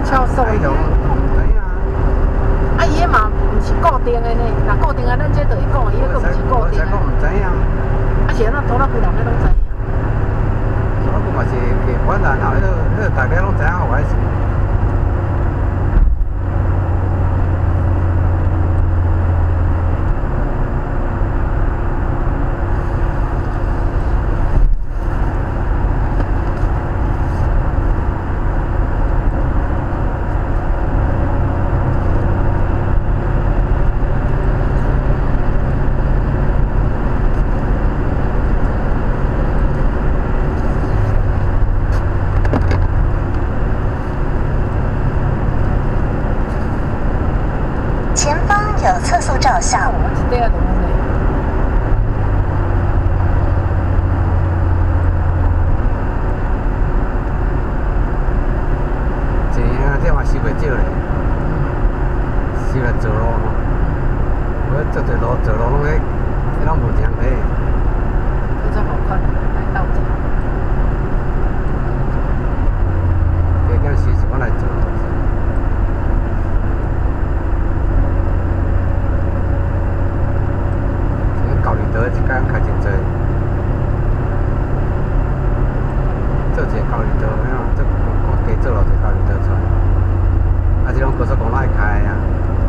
超爽的。啊，伊个嘛毋是固定的呢，若固定的咱这就会讲，伊个佫毋是固定的。 我唔知影。 啊，是安怎拖拉规人咧拢知影。 拖拉嘛是基本啦，然后迄大家拢知影我还是。 有测速照相。 对啊， 这啊，这嘛收袂少咧，收来做路嘛。我做这路做路拢迄拢无强嘞。 非常好看，来到这。 这点时是我来做。这间开真多，做一个交流道，这加做落一个交流道出来，啊，这种高速公路爱开啊。